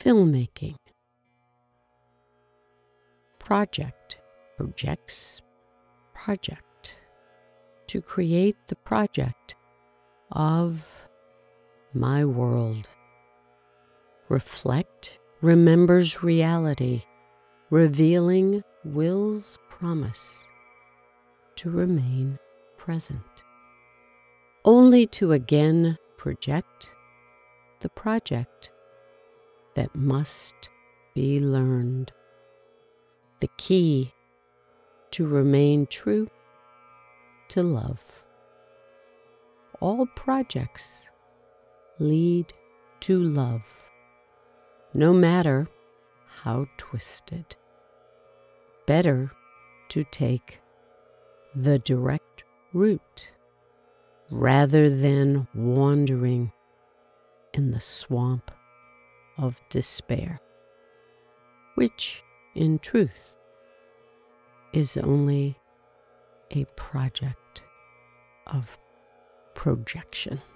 filmmaking. Project, projects, project. To create the project of my world. Reflect, remembers reality, revealing will's promise to remain present. Only to again project the project that must be learned. The key to remain true to love. All projects lead to love, no matter how twisted. Better to take the direct route rather than wandering in the swamp of despair, which, in truth, is only a project of projection.